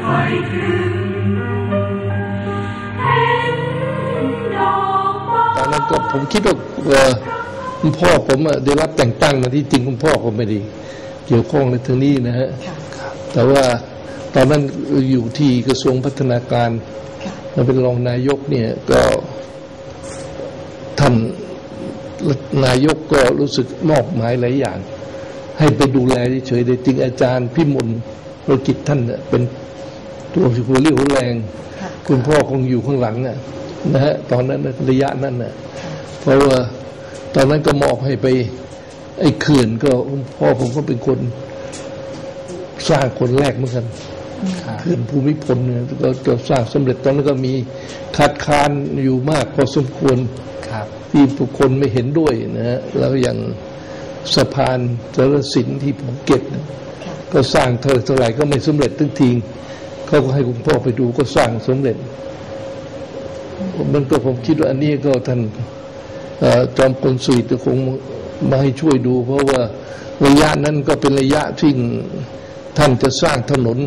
ตอนนั้นก็ผมคิดว่าคุณพ่อผมได้รับแต่งตั้งมาที่จริงคุณพ่อก็ไม่ได้เกี่ยวข้องในทางนี้นะฮะแต่ว่าตอนนั้นอยู่ที่กระทรวงพัฒนาการเราเป็นรองนายกเนี่ยก็ท่านนายกก็รู้สึกมอบหมายหลายอย่างให้ไปดูแลเฉยๆได้จริงอาจารย์พิมลธุรกิจท่านเป็นตัวหัวเรี่ยวหัวแรงคุณพ่อคงอยู่ข้างหลังนะฮะตอนนั้นระยะนั้นน่ะเพราะว่าตอนนั้นก็มอบให้ไปไอ้เขื่อนก็พ่อผมก็เป็นคนสร้างคนแรกเหมือนกันเขื่อนภูมิพลเนี่ยก็สร้างสำเร็จตอนนั้นก็มีคัดค้านอยู่มากพอสมควรที่ทุกคนไม่เห็นด้วยนะฮะแล้วอย่างสะพานสารสินที่ภูเก็ตก็สร้างเท่าไหร่ก็ไม่สำเร็จทั้งทีเขาก็ให้คุณพ่อไปดูก็สร้างสำเร็จมันก็ผมคิดว่าอันนี้ก็ท่านจอมพลสฤษดิ์คงมาให้ช่วยดูเพราะว่าระยะนั้นก็เป็นระยะที่ท่านจะสร้างถนน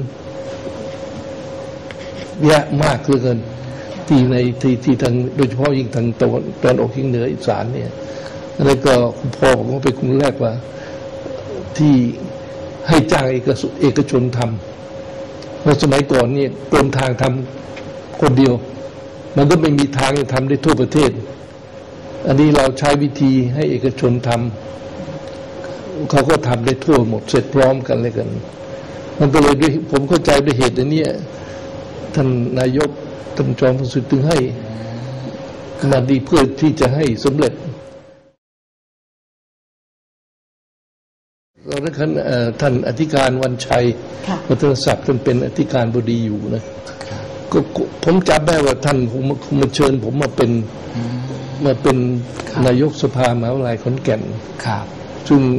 แยะมากเหลือเกินที่ในที่ทางโดยเฉพาะยิ่งทางตะวันออกเฉียงเหนืออีสานเนี่ยแล้วก็คุณพ่อผมก็เป็นคนแรกว่าที่ให้จ้างเอกชนทำเพราะสมัยก่อนเนี่ยกรมทางทำคนเดียวมันก็ไม่มีทางทำได้ทั่วประเทศอันนี้เราใช้วิธีให้เอกชนทำเขาก็ทำได้ทั่วหมดเสร็จพร้อมกันเลยกันมันก็เลยด้วยผมเข้าใจด้วยเหตุนี้ท่านนายกท่านจอมพลสฤษดิ์ถึงให้มาดีเพื่อที่จะให้สำเร็จตอนนั้นท่านอธิการวันชัยวัฒนศักดิ์ท่านเป็นอธิการบดีอยู่นะก็ผมจำได้ว่าท่านคงมาเชิญผมมาเป็นนายกสภามหาวิทยาลัยขอนแก่นซึ่ง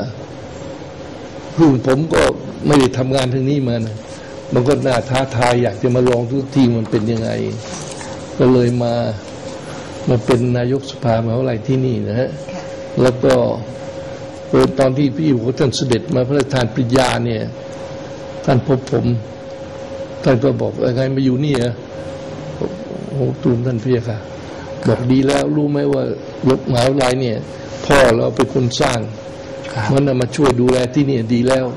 ผมก็ไม่ได้ทำงานทางนี้มานะมันก็น่าท้าทายอยากจะมาลองทุกทีมันเป็นยังไงก็เลยมาเป็นนายกสภามหาวิทยาลัยที่นี่นะฮะแล้วก็ตอนที่พี่ท่านเสด็จมาพระราชทานปริญญาเนี่ยท่านพบผมท่านก็บอกไงมาอยู่นี่โอ้ตูมท่านพี่ค่ะบอกดีแล้วรู้ไหมว่ามหาวิทยาลัยเนี่ยพ่อเราเป็นคนสร้างมันมาช่วยดูแลที่นี่ดีแล้ว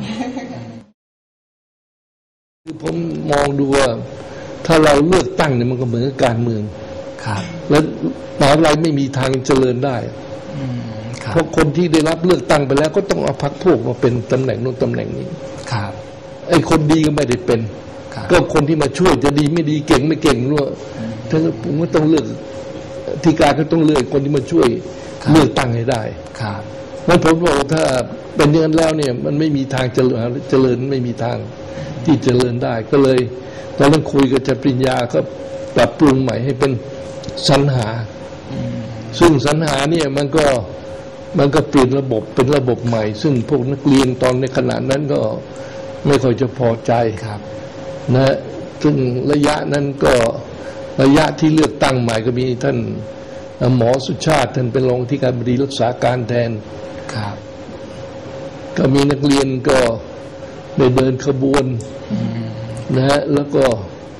คือผมมองดูว่าถ้าเราเลือกตั้งเนี่ยมันก็เหมือนกับการเมืองแล้วมหาวิทยาลัยไม่มีทางเจริญได้เพราะคนที่ได้รับเลือกตั้งไปแล้วก็ต้องเอาพรรคพวกมาเป็นตำแหน่งนู้นตำแหน่งนี้ไอ้คนดีก็ไม่ได้เป็นก็คนที่มาช่วยจะดีไม่ดีเก่งไม่เก่งรู้ถ้าผมก็ต้องเลือกที่การก็ต้องเลือกคนที่มาช่วยเลือกตั้งให้ได้เพราะผมบอกถ้าเป็นอย่างนั้นแล้วเนี่ยมันไม่มีทางเจริญไม่มีทางที่เจริญได้ก็เลยตอนนั้นคุยกับอาจารย์ปริญญาก็ปรับปรุงใหม่ให้เป็นสรรหาซึ่งสรรหาเนี่ยมันก็เปลี่ยนระบบเป็นระบบใหม่ซึ่งพวกนักเรียนตอนในขณะนั้นก็ไม่ค่อยจะพอใจนะซึ่งระยะนั้นก็ระยะที่เลือกตั้งใหม่ก็มีท่านหมอสุชาติท่านเป็นรองที่การบดีรักษาการแทนก็มีนักเรียนก็ได้เดินขบวนนะฮะแล้วก็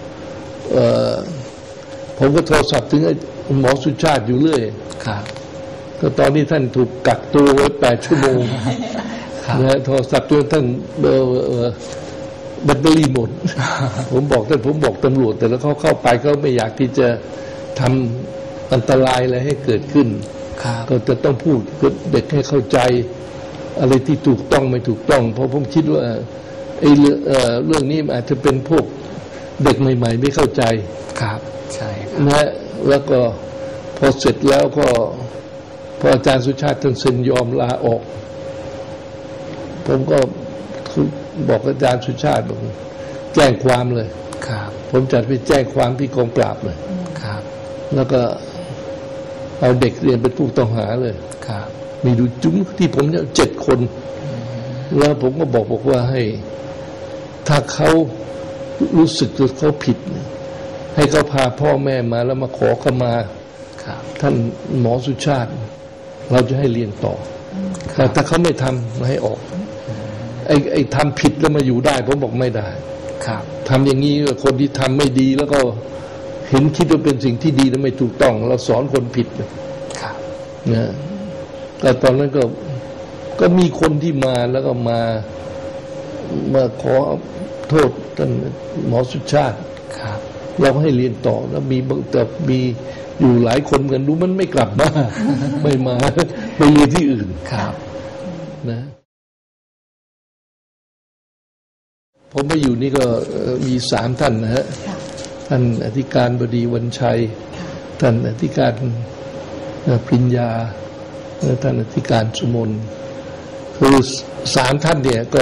ผมก็โทรศัพท์ถึงหมอสุชาติอยู่เรื่อยก็ตอนนี้ท่านถูกกักตัวไว้8 ชั่วโมงนะโทรศัพท์จนท่านแบตเตอรี่หมดผมบอกตำรวจแต่แล้วเขาเข้าไปเขาไม่อยากที่จะทำอันตรายอะไรให้เกิดขึ้นก็จะต้องพูดเด็กให้เข้าใจอะไรที่ถูกต้องไม่ถูกต้องเพราะผมคิดว่าไอ้เรื่องนี้อาจจะเป็นพวกเด็กใหม่ๆไม่เข้าใจใช่นะแล้วก็พอเสร็จแล้วก็พออาจารย์สุชาติท่านเซ็นยอมลาออกผมก็บอกอาจารย์สุชาติบอกแจ้งความเลยผมจัดไปแจ้งความที่กองปราบเลยแล้วก็เอาเด็กเรียนเป็นผู้ต้องหาเลยมีดูจุ้มที่ผมเนี่ย7 คนแล้วผมก็บอกว่าให้ถ้าเขารู้สึกว่าเขาผิดให้เขาพาพ่อแม่มาแล้วมาขอขมาท่านหมอสุชาติเราจะให้เรียนต่อแต่ถ้าเขาไม่ทำมาให้ออกไอ้ทำผิดแล้วมาอยู่ได้ผมบอกไม่ได้ทำอย่างนี้คนที่ทำไม่ดีแล้วก็เห็นคิดว่าเป็นสิ่งที่ดีและไม่ถูกต้องเราสอนคนผิดนะแต่ตอนนั้นก็มีคนที่มาแล้วก็มาขอโทษท่านหมอสุชาติเราให้เรียนต่อแล้วมีอยู่หลายคนกันดูมันไม่กลับมา ไม่มาไปเรียนที่อื่นนะผมไปอยู่นี่ก็มี3 ท่านนะฮะท่านอธิการบดีวันชัยท่านอธิการปริญญาและท่านอธิการสุมนคือ3 ท่านเนี่ยก็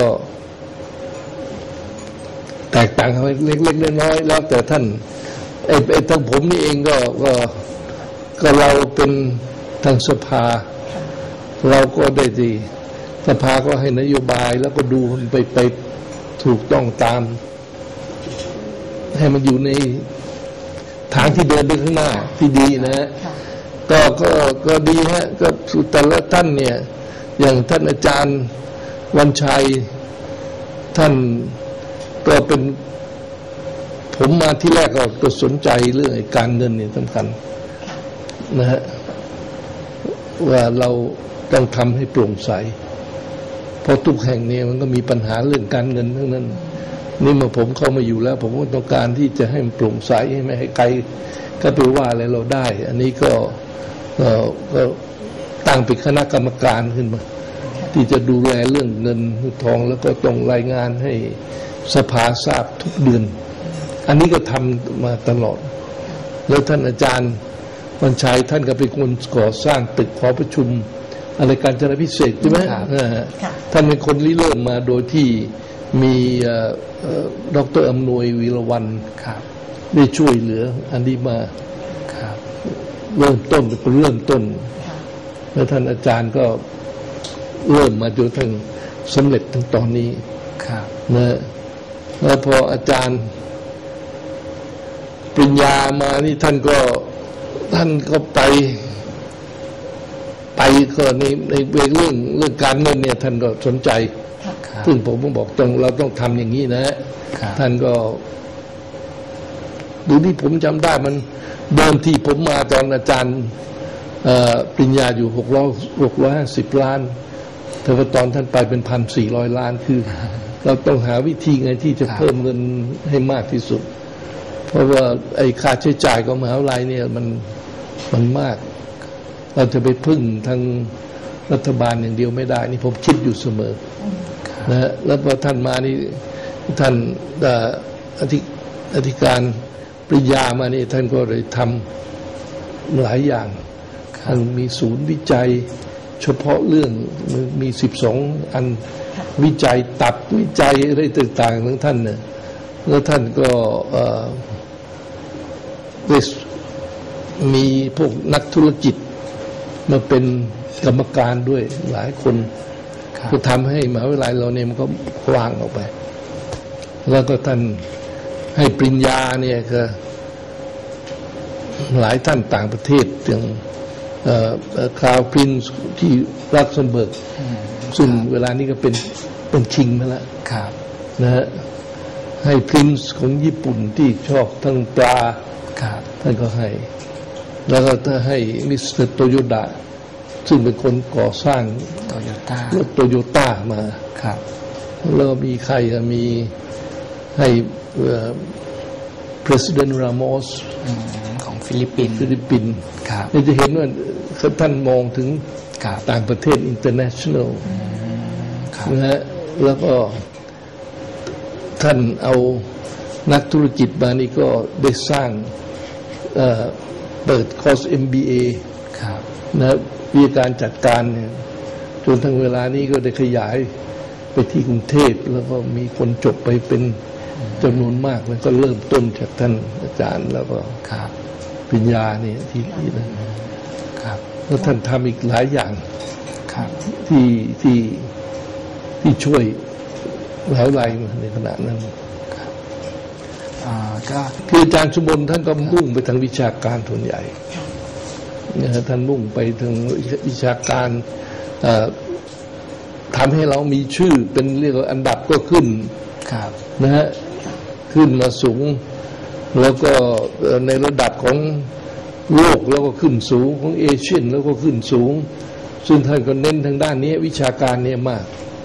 แตกต่างกันเล็กๆน้อยๆแล้วแต่ท่านทางผมนี่เองก็เราเป็นทางสภาเราก็ได้ดีสภาก็ให้นโยบายแล้วก็ดูไปถูกต้องตามให้มันอยู่ในทางที่เดินไปข้างหน้าที่ดีนะฮะก็ดีฮะก็แต่ละท่านเนี่ยอย่างท่านอาจารย์วันชัยท่านก็เป็นผมมาที่แรกก็สนใจเรื่องการเงินเนี่ยสำคัญนะฮะว่าเราต้องทำให้โปร่งใสเพราะทุกแห่งเนี่ยมันก็มีปัญหาเรื่องการเงินทั้งนั้นนี่เมื่อผมเข้ามาอยู่แล้วผมก็ต้องการที่จะให้มันโปร่งใสไม่ให้ใครก็ไปว่าอะไรเราได้อันนี้ก็ตั้งเป็นคณะกรรมการขึ้นมาที่จะดูแลเรื่องเงินทองแล้วก็ต้องรายงานให้สภาทราบทุกเดือนอันนี้ก็ทำมาตลอดแล้วท่านอาจารย์วันชัยท่านก็เป็นคนก่อสร้างตึกหอประชุมอะไรการจนาพิเศษใช่ไหมท่านเป็นคนริเริ่มมาโดยที่มีดร.อำนวยวีรวรรณได้ช่วยเหลืออันนี้มาเริ่มต้นเป็นคนเริ่มต้นแล้วท่านอาจารย์ก็เริ่มมาจนถึงสำเร็จถึงตอนนี้นะแล้วพออาจารย์ปริญญามานี่ท่านก็ไปก็ในเรื่องการเงินเนี่ยท่านก็สนใจซึ่งผมบอกเราต้องทำอย่างนี้นะท่านก็ดูที่ผมจำได้มันเดิมที่ผมมาตอนอาจารย์ปริญญาอยู่650 ล้านแต่ว่าตอนท่านไปเป็น1,400 ล้านคือเราต้องหาวิธีไงที่จะเพิ่มเงินให้มากที่สุดเพราะว่าไอ้ค่าใช้จ่ายของมหาวิทยาลัยเนี่ยมันมากเราจะไปพึ่งทางรัฐบาลอย่างเดียวไม่ได้นี่ผมคิดอยู่เสมอนะแล้วพอท่านมานี่ท่านอธิการปริญญามานี่ท่านก็เลยทำหลายอย่างท่านมีศูนย์วิจัยเฉพาะเรื่องมี12 อันวิจัยตับวิจัยอะไรต่างๆของท่านเนี่ยแล้วท่านก็มีพวกนักธุรกิจมาเป็นกรรมการด้วยหลายคนก็ทำให้มหาวิทยาลัยเราเนี่ยมันก็กว้างออกไปแล้วก็ท่านให้ปริญญาเนี่ยก็หลายท่านต่างประเทศอย่างคราวพรินซ์ที่ลักเซมเบิร์กซึ่งเวลานี้ก็เป็นคิงมาแล้วนะฮะให้พรินซ์ของญี่ปุ่นที่ชอบทั้งปลาท่านก็ให้แล้วก็ถ้าให้มิสเตอร์โตโยต้าซึ่งเป็นคนก่อสร้างรถโตโยต้ามาแล้วมีใครมีให้President Ramos ของฟิลิปปินส์นี่จะเห็นว่าท่านมองถึงต่างประเทศ international นะฮะแล้วก็ท่านเอานักธุรกิจมานี่ก็ได้สร้างเปิดคอร์ส MBA นะวิธีการจัดการเนี่ยจนทั้งเวลานี้ก็ได้ขยายไปที่กรุงเทพแล้วก็มีคนจบไปเป็นจำนวนมากแล้วก็เริ่มต้นจากท่านอาจารย์แล้วก็ปริญญาเนี่ยที่นะครับแล้วท่านทำอีกหลายอย่างที่ช่วยมหาวิทยาลัยในขณะนั้นคืออาจารย์ชุมนท่านก็มุ่งไปทางวิชาการส่วนใหญ่ท่านมุ่งไปทางวิชาการทำให้เรามีชื่อเป็นเรียกว่าอันดับก็ขึ้นนะฮะขึ้นมาสูงแล้วก็ในระดับของโลกแล้วก็ขึ้นสูงของเอเชียแล้วก็ขึ้นสูงซึ่งท่านก็เน้นทางด้านนี้วิชาการเนี่ยมาก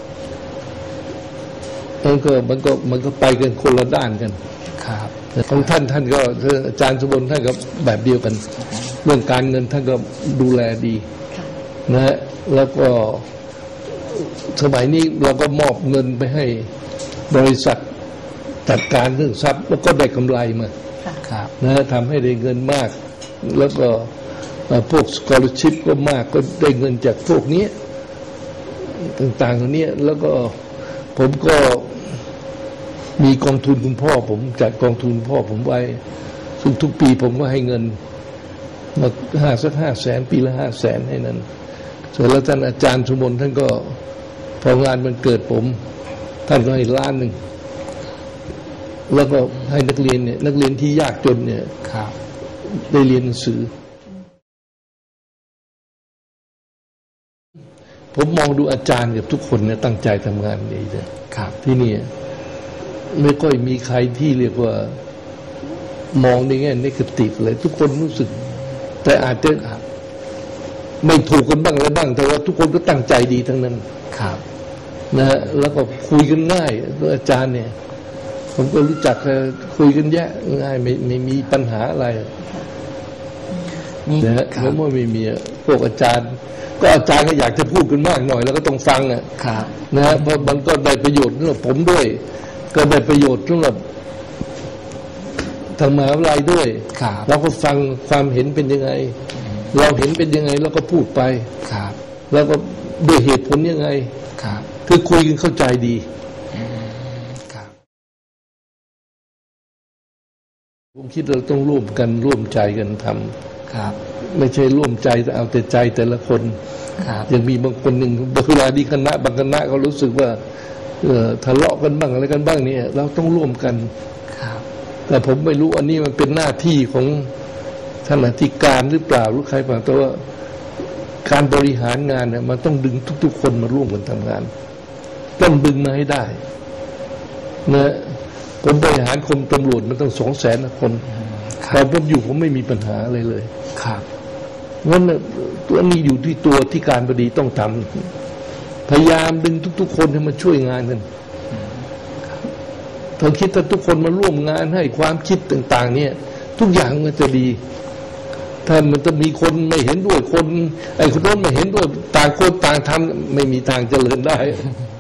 มันก็ไปกันคนละด้านกันครับของท่านก็อาจารย์สมบูรณ์ท่านก็แบบเดียวกันเรื่องการเงินท่านก็ดูแลดีนะฮะแล้วก็สมัยนี้เราก็มอบเงินไปให้บริษัทจัดการเรื่องทรัพย์แล้วก็ได้กำไรมานะทำให้ได้เงินมากแล้วก็พวก scholarship ก็มากก็ได้เงินจากพวกนี้ต่างๆเหล่านี้แล้วก็ผมก็มีกองทุนคุณพ่อผมจัดกองทุนพ่อผมไว้ซึ่งทุกปีผมก็ให้เงินมาสัก500,000ปีละ500,000ให้นั้นเสร็จแล้วท่านอาจารย์ชุมนท่านก็พองานมันเกิดผมท่านก็ให้1,000,000แล้วก็ให้นักเรียนเนี่ยนักเรียนที่ยากจนเนี่ยได้เรียนหนังสือผมมองดูอาจารย์กับทุกคนเนี่ยตั้งใจทำงานดีเลยที่นี่ไม่ค่อยมีใครที่เรียกว่ามองในแง่เนกาทีฟเลยทุกคนรู้สึกแต่อาจจะไม่ถูกกันบ้างอะไรบ้างแต่ว่าทุกคนก็ตั้งใจดีทั้งนั้นนะฮะแล้วก็คุยกันง่ายอาจารย์เนี่ยผมก็รู้จักคุยกันแยะง่ายไม่มีปัญหาอะไรนะฮะแล้วไม่มีพวกอาจารย์ก็อาจารย์ก็อยากจะพูดกันมากหน่อยแล้วก็ต้องฟังนะฮะเพราะมันก็ได้ประโยชน์สำหรับผมด้วยก็ได้ประโยชน์สำหรับทางมหาวิทยาลัยด้วยเราก็ฟังความเห็นเป็นยังไงเราเห็นเป็นยังไงแล้วก็พูดไปแล้วก็ด้วยเหตุผลยังไงคือคุยกันเข้าใจดีผมคิดเราต้องร่วมกันร่วมใจกันทำไม่ใช่ร่วมใจแต่เอาแต่ใจแต่ละคนยังมีบางคนหนึ่งเวลาดีคณะบางคณะเขารู้สึกว่าทะเลาะกันบ้างอะไรกันบ้างเนี่ยเราต้องร่วมกันแต่ผมไม่รู้อันนี้มันเป็นหน้าที่ของท่านอธิการหรือเปล่าหรือใครเปล่าแต่ว่าการบริหารงานเนี่ยมันต้องดึงทุกๆคนมาร่วมกันทำงานต้องดึงมาให้ได้นะผมบริหารกรมตำรวจมันต้อง200,000 คนตอนผมอยู่ผมไม่มีปัญหาอะไรเลยงั้นตัวนี้อยู่ที่ตัวที่การบดีต้องทำพยายามดึงทุกๆคนให้มาช่วยงานกันถ้าคิดถ้าทุกคนมาร่วมงานให้ความคิดต่างๆเนี่ยทุกอย่างมันจะดีถ้ามันจะมีคนไม่เห็นด้วยคนไอ้คนโน้นไม่เห็นด้วยต่างคนต่างทำไม่มีทางเจริญได้